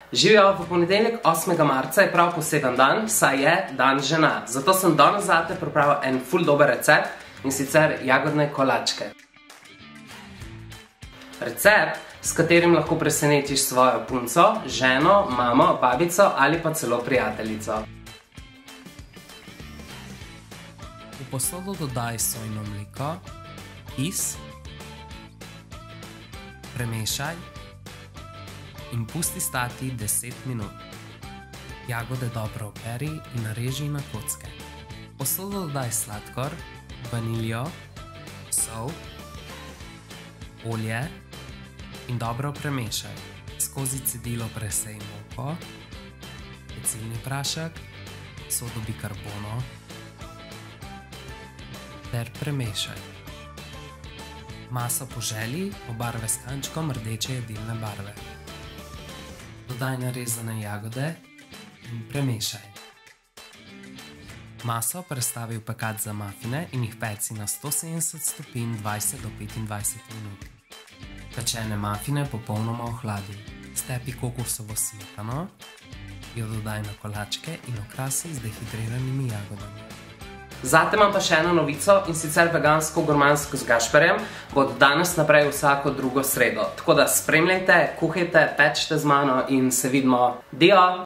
Živijo, v ponedeljek 8. marca je prav poseben dan, saj je dan žena. Zato sem danes zate pripravil en ful dober recept, in sicer jagodne kolačke. Recept, s katerim lahko presenetiš svojo punco, ženo, mamo, babico ali pa celo prijateljico. V posodo dodaj sojino mleko, kis, premešaj in pusti stati 10 minut. Jagode dobro operi in nareži na kocke. V posodo dodaj sladkor, vaniljo, sol, olje in dobro premešaj. Skozi cedilo presej moko, pecilni prašek, sodo bikarbono ter premešaj. Maso po želji obarvaj s kančkom rdeče jedilne barve. Dodaj narezane jagode in premešaj. Maso prestavi v pekat za mafine in jih peci na 170 stopinj 20 do 25 minut. Pečene mafine popolnoma ohladi. Stepi kokosovo smetano, jo dodaj na kolačke in okrasi z dehidriranimi jagodami. Zate imam pa še eno novico, in sicer vegansko-gurmansko z Gašperjem bo od danes naprej vsako drugo sredo. Tako da spremljajte, kuhajte, pečite z mano in se vidimo. Dio!